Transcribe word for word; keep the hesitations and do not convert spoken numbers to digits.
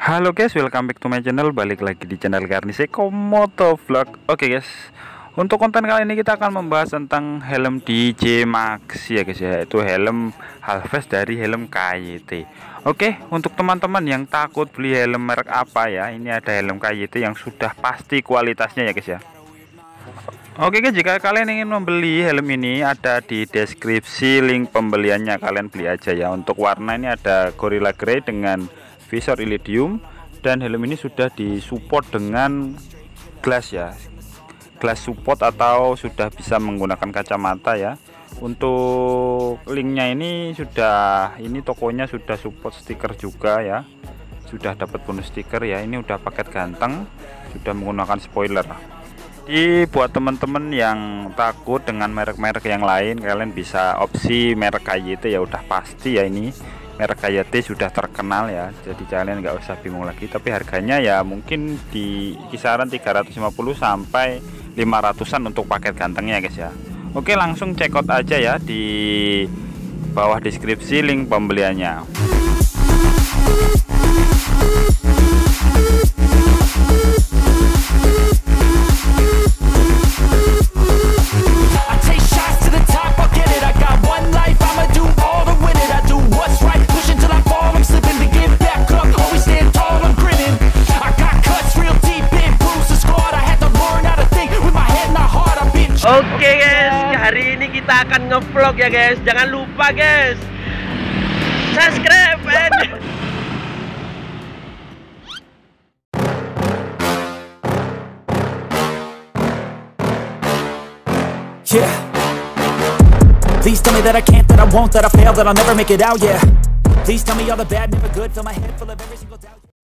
Halo guys, welcome back to my channel. Balik lagi di channel Garniseko Motovlog. Oke guys, untuk konten kali ini kita akan membahas tentang helm D J Maxi ya guys ya, yaitu helm halves dari helm K Y T. Oke, untuk teman-teman yang takut beli helm merek apa ya, ini ada helm K Y T yang sudah pasti kualitasnya ya guys ya. Oke guys, jika kalian ingin membeli helm ini, ada di deskripsi link pembeliannya, kalian beli aja ya. Untuk warna ini ada Gorilla Grey dengan visor iridium, dan helm ini sudah disupport dengan glass ya, glass support atau sudah bisa menggunakan kacamata ya. Untuk linknya ini sudah, ini tokonya sudah support stiker juga ya, sudah dapat bonus stiker ya. Ini udah paket ganteng, sudah menggunakan spoiler. Jadi buat teman-teman yang takut dengan merek-merek yang lain, kalian bisa opsi merek K Y T ya, udah pasti ya, ini merek K Y T sudah terkenal ya, jadi kalian nggak usah bingung lagi. Tapi harganya ya mungkin di kisaran tiga ratus lima puluh sampai lima ratusan untuk paket gantengnya guys ya. Oke, langsung check out aja ya, di bawah deskripsi link pembeliannya. Oke guys, hari ini kita akan ngevlog ya guys. Jangan lupa guys, subscribe and yeah. Please tell me that I can't, that I won't, that I fail, that I'll never make it out, yeah. Please tell me all the bad, never good, fill my head full of every single doubt.